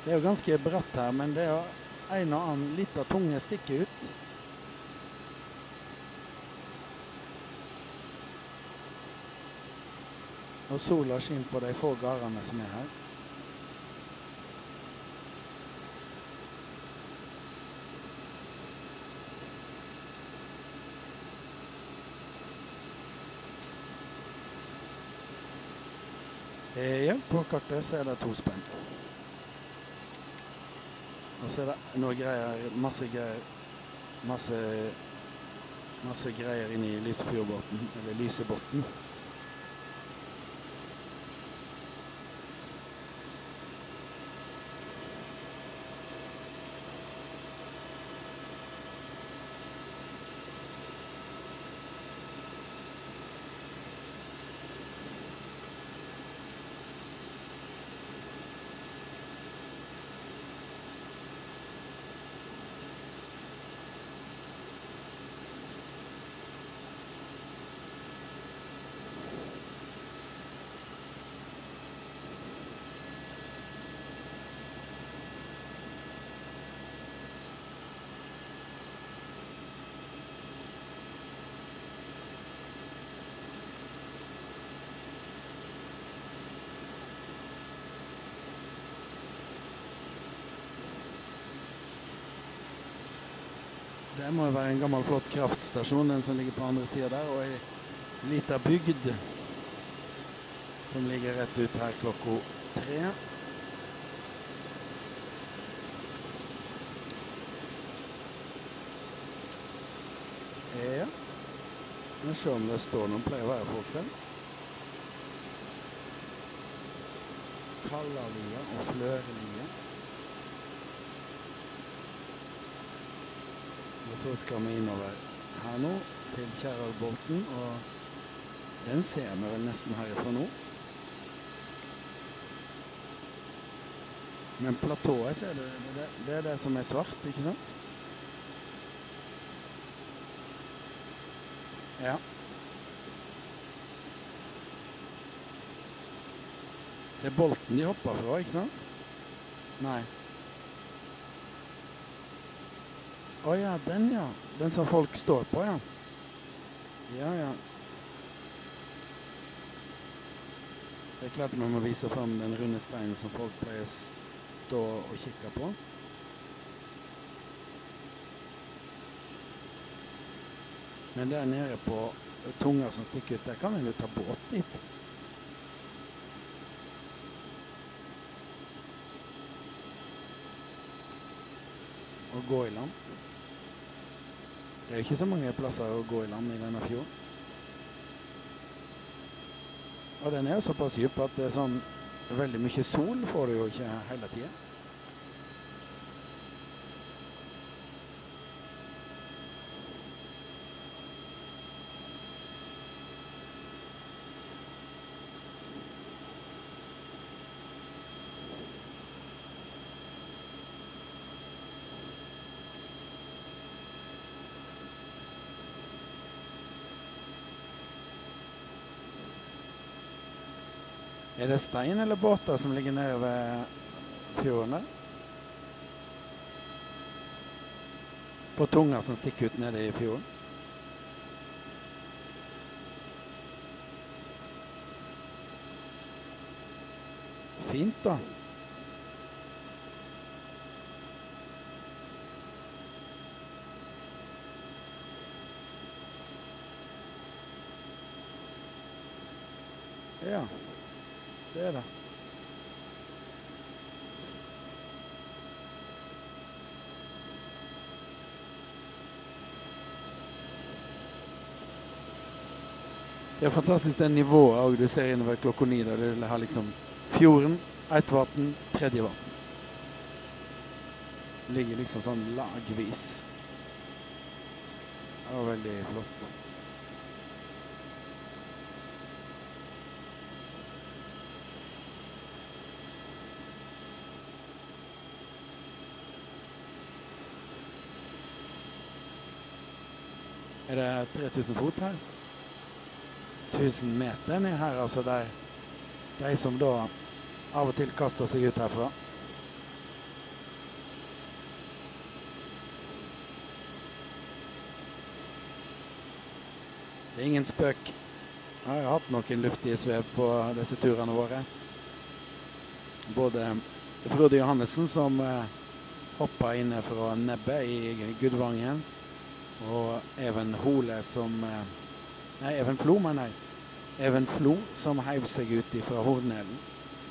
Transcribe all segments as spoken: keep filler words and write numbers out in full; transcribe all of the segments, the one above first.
Det er jo ganske bratt her, men det er jo en og annen liten tunge stikker ut. Og sola skinner på de få garene som er her. Ja, på kartet så er det to spenn. Og så er det noe greier, masse greier, masse, masse greier inne i Lysefjordbåten, eller Lysebåten. Det må være en gammel flott kraftstasjon, den som ligger på andre siden der, og en liten bygd som ligger rett ut her klokka tre. Ja, nå ser vi om det står noen pleier å være folk der. Kallalia og Flørelia. Og så skal vi innover her nå, til Kjæralbolten, og den ser vi vel nesten herifra nå. Men platået, ser du, det, det er det som er svart, ikke sant? Ja. Det er bolten de hopper fra, ikke sant? Nei. Å ja, den ja. Den som folk står på, ja. Ja, ja. Det er klart man må vise frem den runde steinen som folk pleier å stå og kikke på. Men der nede på tunga som stikker ut, der kan vi jo ta båt dit. Og gå i land. Det er jo ikke så mange plasser å gå i land i denne fjorden. Og den er jo såpass dyp at det er sånn veldig mye sol får du jo ikke hele tiden. Er det stein eller båter som ligger nede ved fjorden der? På tunga som stikker ut nede i fjorden? Fint da. Ja. Det er det. Det er fantastisk det nivået og du ser innover klokka ni der du har liksom fjorden, ett vatten, tredje vatten. Det ligger liksom sånn lagvis. Det var veldig flott. Er det tre tusen fot her? tusen meter ned her, altså der de som da av og til kaster seg ut herfra. Det er ingen spøk. Jeg har hatt noen luftige svev på disse turene våre. Både Frode Johannessen som eh, hoppet inne fra nebbet i Gudvangen, og Even Hole som eh, nei, Even Flo, men nei. Even Flo som heiv seg ut fra Hornelen.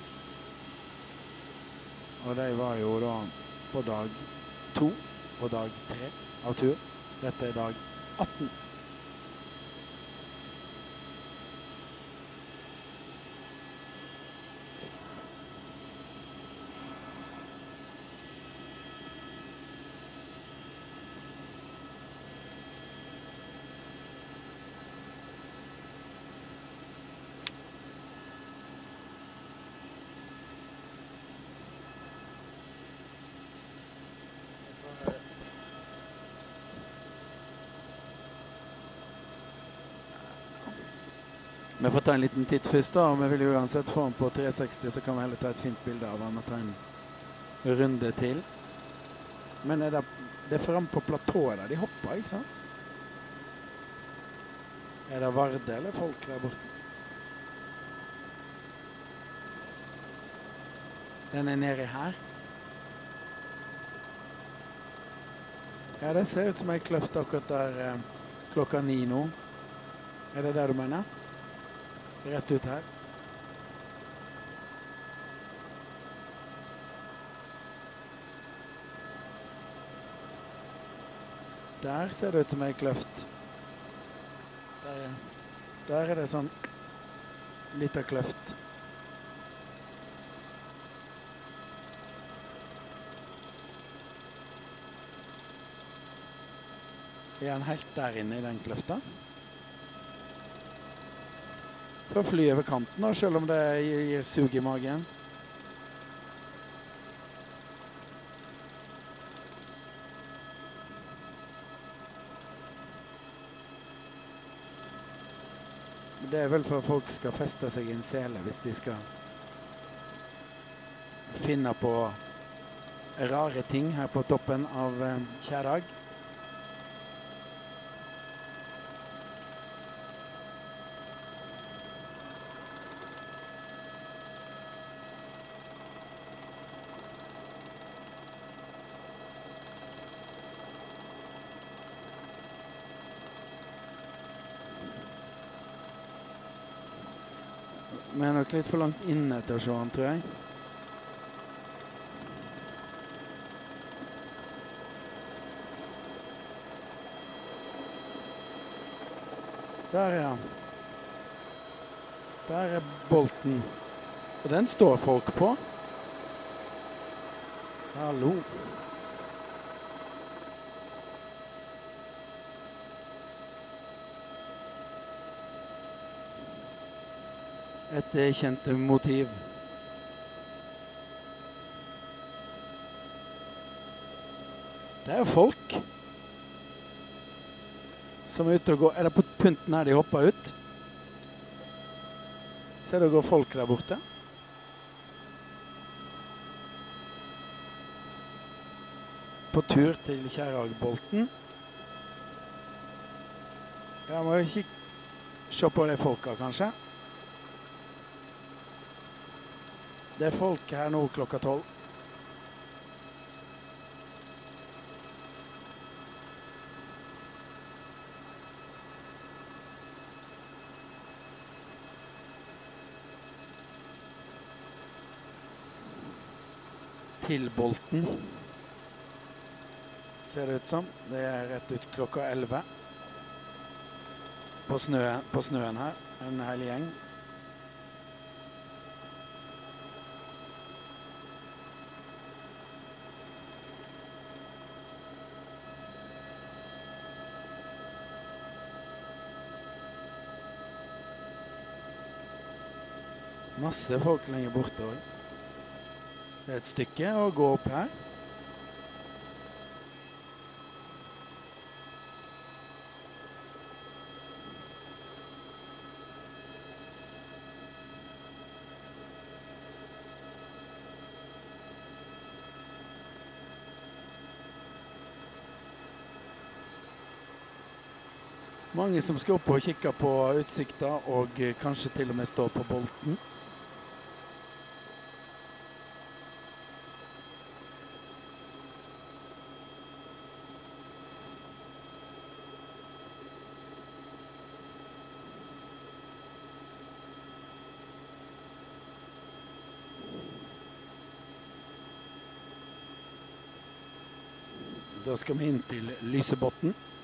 Og de var jo da på dag to og dag tre av tur. Dette er dag atten. Vi får ta en liten titt først da, og vi vil jo uansett få den på tre seksti, så kan vi heller ta et fint bilde av den og ta en runde til. Men er det, det er frem på platået der de hopper, ikke sant? Er det Varde eller folk der borte? Den er nede her. Ja, det ser ut som en kløft akkurat der eh, klokka ni nå. Er det det du mener? Rett ut her. Der ser det ut som en kløft. Der, der er det sånn liten kløft. Er han helt der inne i den kløfta? For å fly over kanten, da, selv om det gir sug i magen. Det er vel for at folk skal feste seg i en sele hvis de skal finne på rare ting her på toppen av Kjærag. Vi er nok litt for langt inne til å se han, tror jeg. Der er han. Der er bolten. Og den står folk på. Hallo. Et kjent motiv. Det er jo folk som er ute og går. Er det på punten her de hopper ut? Ser du det går folk der borte? På tur til Kjæragbolten. Ja, må jo kikke se på de folka, kanskje. Det er folk her nå klokka tolv. Til bolten. Ser det ut som. Det er rett ut klokka elleve. På snøen, på snøen her. En hel gjeng. Masse folk lenger borte også. Det er et stykke å gå opp her. Mange som skal opp og kikke på utsikta, og kanskje til og med stå på bolten. Da skal vi inn til Lysebotn.